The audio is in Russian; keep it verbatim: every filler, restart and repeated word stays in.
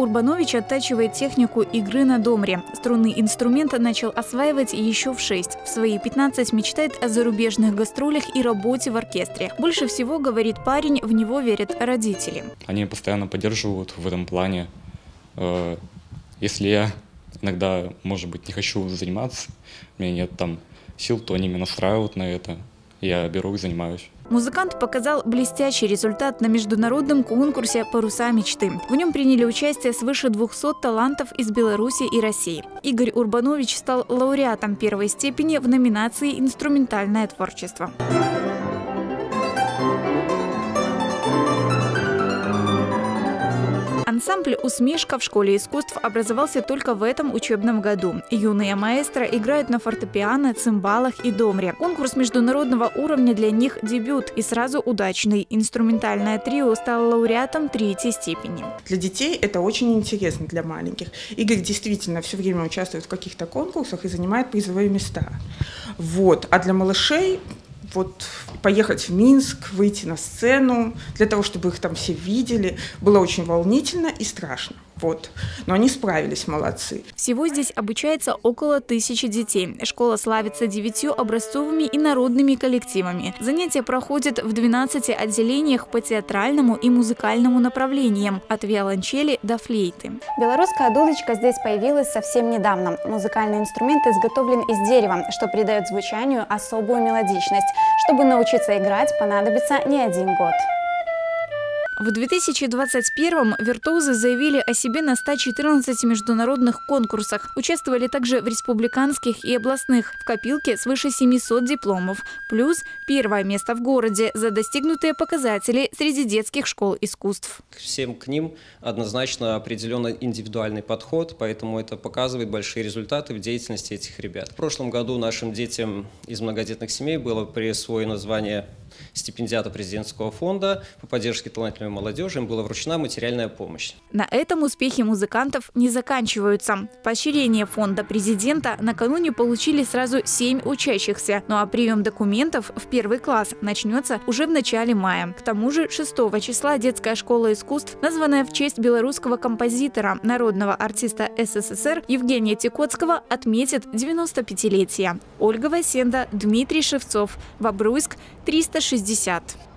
Урбанович оттачивает технику игры на домре. Струнный инструмент начал осваивать еще в шесть. В свои пятнадцать мечтает о зарубежных гастролях и работе в оркестре. Больше всего, говорит парень, в него верят родители. Они постоянно поддерживают в этом плане. Если я иногда, может быть, не хочу заниматься, у меня нет там сил, то они меня настраивают на это. Я беру и занимаюсь. Музыкант показал блестящий результат на международном конкурсе «Паруса мечты». В нем приняли участие свыше двухсот талантов из Беларуси и России. Игорь Урбанович стал лауреатом первой степени в номинации «Инструментальное творчество». Ансамбль «Усмешка» в школе искусств образовался только в этом учебном году. Юные маэстро играют на фортепиано, цимбалах и домре. Конкурс международного уровня для них – дебют и сразу удачный. Инструментальное трио стало лауреатом третьей степени. Для детей это очень интересно, для маленьких. Игорь действительно все время участвует в каких-то конкурсах и занимает призовые места. Вот. А для малышей вот поехать в Минск, выйти на сцену, для того, чтобы их там все видели, было очень волнительно и страшно. Вот. Но они справились, молодцы. Всего здесь обучается около тысячи детей. Школа славится девятью образцовыми и народными коллективами. Занятия проходят в двенадцати отделениях по театральному и музыкальному направлениям, от виолончели до флейты. Белорусская дудочка здесь появилась совсем недавно. Музыкальный инструмент изготовлен из дерева, что придает звучанию особую мелодичность. Чтобы научиться играть, понадобится не один год. В две тысячи двадцать первом виртуозы заявили о себе на ста четырнадцати международных конкурсах. Участвовали также в республиканских и областных. В копилке свыше семисот дипломов. Плюс первое место в городе за достигнутые показатели среди детских школ искусств. Всем к ним однозначно определенный индивидуальный подход, поэтому это показывает большие результаты в деятельности этих ребят. В прошлом году нашим детям из многодетных семей было присвоено звание стипендиата президентского фонда по поддержке талантливой молодежи, им была вручена материальная помощь. На этом успехи музыкантов не заканчиваются. Поощрение фонда президента накануне получили сразу семь учащихся. Ну а прием документов в первый класс начнется уже в начале мая. К тому же шестого числа детская школа искусств, названная в честь белорусского композитора, народного артиста СССР Евгения Тикоцкого, отметит девяносто пятилетие. Ольга Васенда, Дмитрий Шевцов. Бобруйск, триста шестьдесят.